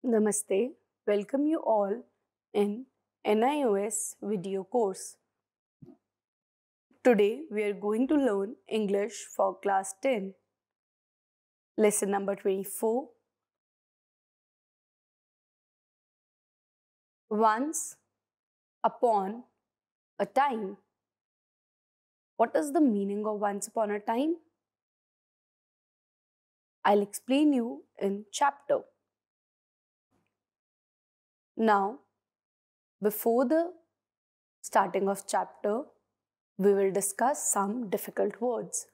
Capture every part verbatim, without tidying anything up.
Namaste. Welcome you all in N I O S video course. Today we are going to learn English for class ten. Lesson number twenty-four. Once upon a time. What is the meaning of once upon a time? I'll explain you in chapter. Now, before the starting of chapter, we will discuss some difficult words.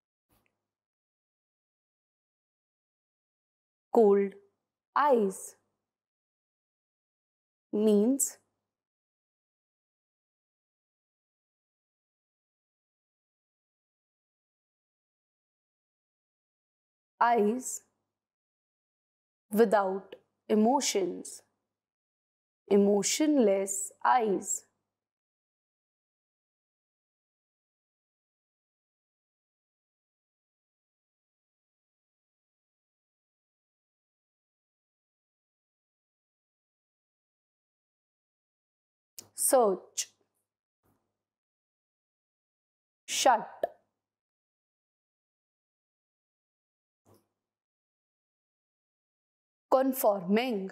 Cold eyes means eyes without emotions, emotionless eyes. Search, shut, conforming,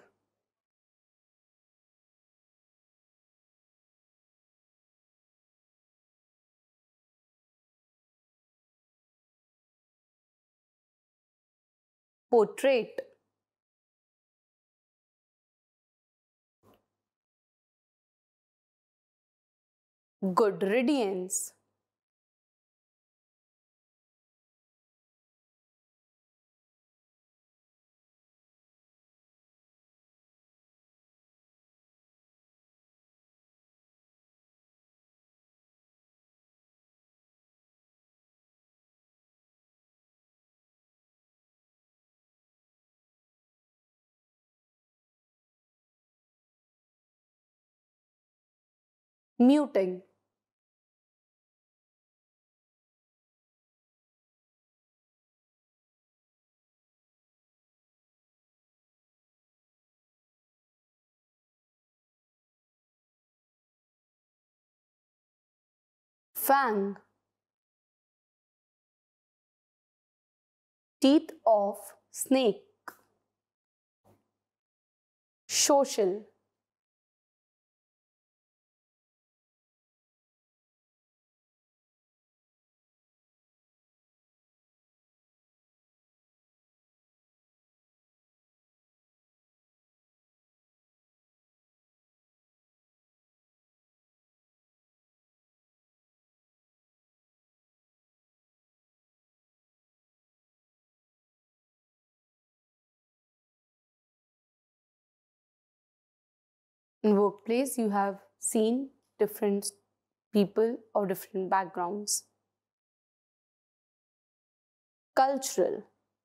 portrait, good riddance, muting, fang, teeth of snake, social, in workplace you have seen different people of different backgrounds. Cultural,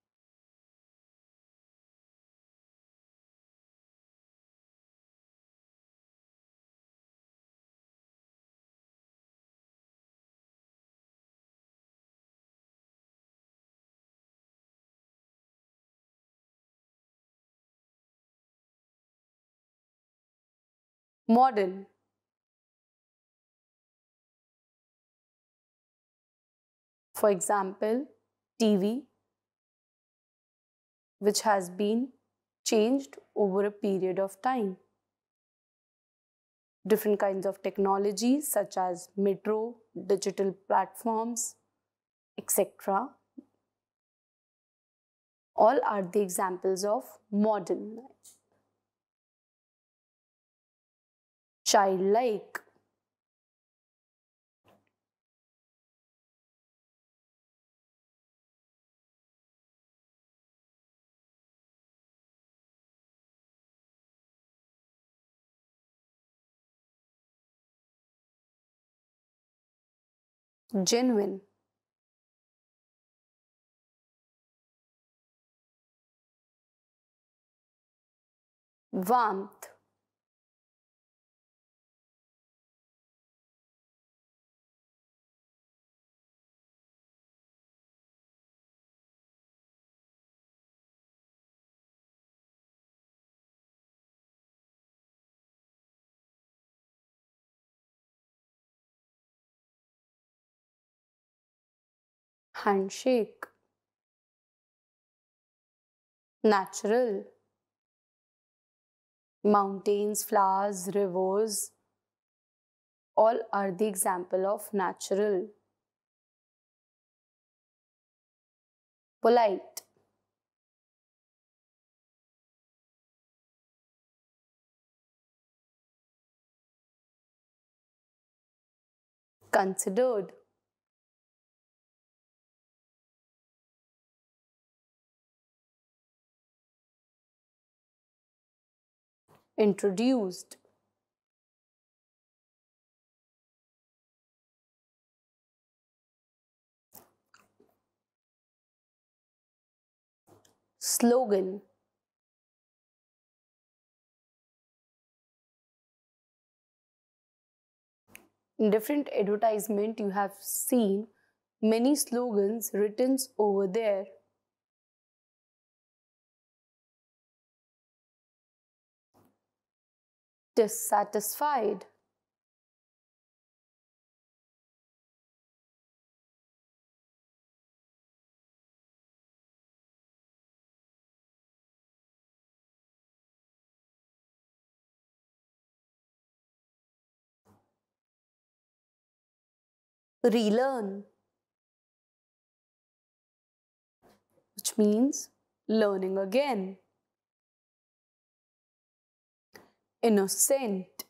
modern, for example, T V, which has been changed over a period of time. Different kinds of technologies such as metro, digital platforms, et cetera. All are the examples of modern. Childlike, genuine, warmth, handshake, natural, mountains, flowers, rivers, all are the example of natural. Polite, considered, introduced, slogan, in different advertisement you have seen many slogans written over there. Dissatisfied, relearn, which means learning again, innocent,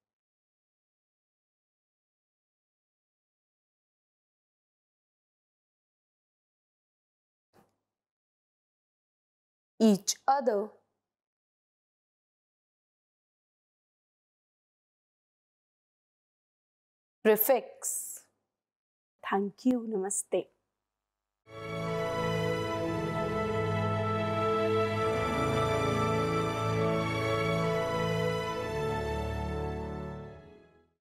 each other. Prefix. Thank you. Namaste.